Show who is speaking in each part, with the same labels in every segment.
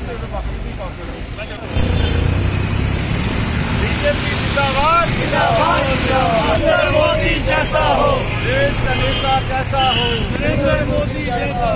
Speaker 1: BJP जिंदाबाद,
Speaker 2: नरेंद्र मोदी जैसा हो,
Speaker 1: देश का नेता कैसा हो,
Speaker 2: नरेंद्र मोदी जैसा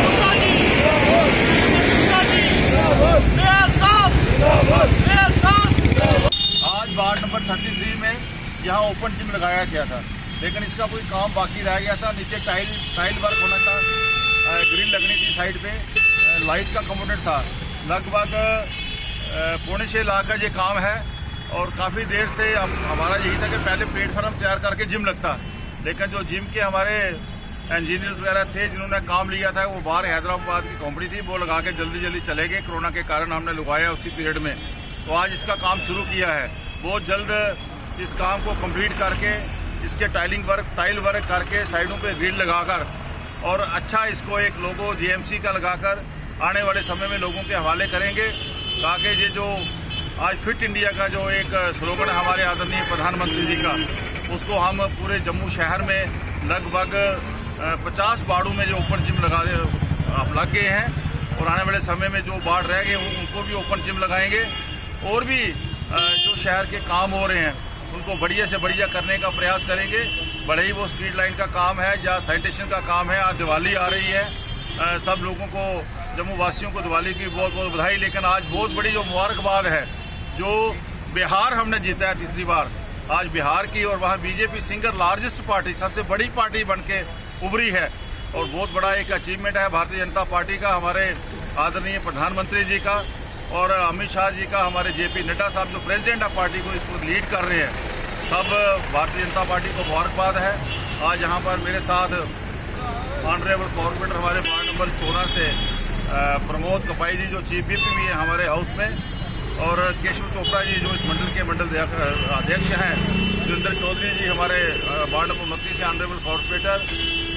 Speaker 1: आज वार्ड नंबर 33 में यहाँ ओपन जिम लगाया गया था, लेकिन इसका कोई काम बाकी रह गया था। नीचे टाइल वर्क होना था, ग्रिल लगनी थी, साइड पे लाइट का कंपोनेंट था। लगभग 6.25 लाख का ये काम है और काफ़ी देर से हमारा यही था कि पहले प्लेटफार्म तैयार करके जिम लगता, लेकिन जो जिम के हमारे इंजीनियर्स वगैरह थे जिन्होंने काम लिया था वो बाहर हैदराबाद की कंपनी थी, वो लगा के जल्दी चले गए। कोरोना के कारण हमने लगवाया उसी पीरियड में, तो आज इसका काम शुरू किया है। बहुत जल्द इस काम को कंप्लीट करके इसके टाइल वर्क करके साइडों पे ग्रिल लगाकर और अच्छा इसको एक लोगो जीएमसी का लगाकर आने वाले समय में लोगों के हवाले करेंगे, ताकि ये जो आज फिट इंडिया का जो एक स्लोगन है हमारे आदरणीय प्रधानमंत्री जी का, उसको हम पूरे जम्मू शहर में लगभग 50 वार्डों में जो ओपन जिम लग गए हैं और आने वाले समय में जो वार्ड रह गए उनको भी ओपन जिम लगाएंगे। और भी जो शहर के काम हो रहे हैं उनको बढ़िया से बढ़िया करने का प्रयास करेंगे। भले ही वो स्ट्रीट लाइन का काम है या सैनिटेशन का काम है। आज दिवाली आ रही है, सब लोगों को, जम्मू वासियों को दिवाली की बहुत बहुत बधाई। लेकिन आज बहुत बड़ी जो मुबारकबाद है, जो बिहार हमने जीता है तीसरी बार, आज बिहार की, और वहाँ बीजेपी सिंगल लार्जेस्ट पार्टी, सबसे बड़ी पार्टी बन के उभरी है और बहुत बड़ा एक अचीवमेंट है भारतीय जनता पार्टी का, हमारे आदरणीय प्रधानमंत्री जी का और अमित शाह जी का, हमारे जेपी नड्डा साहब जो प्रेसिडेंट ऑफ पार्टी को इसको लीड कर रहे हैं। सब भारतीय जनता पार्टी को मुबारकबाद है। आज यहाँ पर मेरे साथ ऑनरेबल कॉर्पोरेटर हमारे वार्ड नंबर 14 से प्रमोद कपाई जी जो चीफ व्हिप भी है हमारे हाउस में, और केशव चोपड़ा जी जो इस मंडल के मंडल अध्यक्ष हैं, सुरेंद्र चौधरी जी हमारे वार्ड नंबर 29 से ऑनरेबल कॉर्पोरेटर,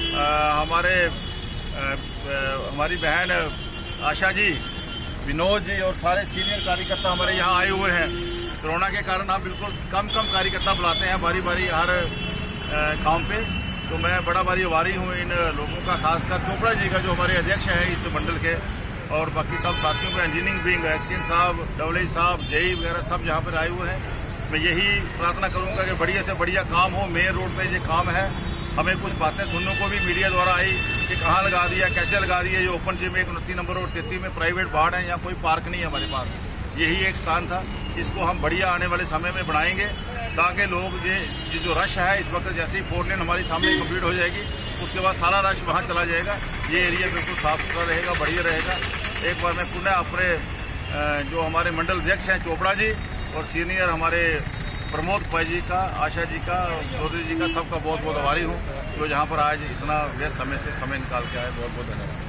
Speaker 1: हमारी बहन आशा जी, विनोद जी और सारे सीनियर कार्यकर्ता हमारे यहाँ आए हुए हैं। कोरोना के कारण हम बिल्कुल कम कार्यकर्ता बुलाते हैं बारी बारी हर काम पे, तो मैं बड़ा भारी आभारी हूँ इन लोगों का, खासकर चोपड़ा जी का जो हमारे अध्यक्ष हैं इस मंडल के, और बाकी सब साथियों को, इंजीनियरिंग विंग, एक्सीएन साहब, डबल साहब, जेई वगैरह सब यहाँ पर आए हुए हैं। मैं यही प्रार्थना करूँगा कि बढ़िया से बढ़िया काम हो। मेन रोड पर ये काम है, हमें कुछ बातें सुनने को भी मीडिया द्वारा आई कि कहाँ लगा दिया, कैसे लगा दिया। ये ओपन जिम 29 नंबर और 33 में प्राइवेट वार्ड है, यहाँ कोई पार्क नहीं है हमारे पास, यही एक स्थान था। इसको हम बढ़िया आने वाले समय में बढ़ाएंगे, ताकि लोग ये जो रश है इस वक्त, जैसे ही 4 लेन हमारी सामने कंप्लीट हो जाएगी उसके बाद सारा रश वहाँ चला जाएगा। ये एरिया बिल्कुल साफ सुथरा रहेगा, बढ़िया रहेगा। एक बार मैं पुनः अपने जो हमारे मंडल अध्यक्ष हैं चोपड़ा जी और सीनियर हमारे प्रमोद भाई जी का, आशा जी का, चौधरी जी का, सबका बहुत बहुत आभारी हूँ जो यहाँ पर आज इतना व्यस्त समय से समय निकाल के आए। बहुत बहुत धन्यवाद।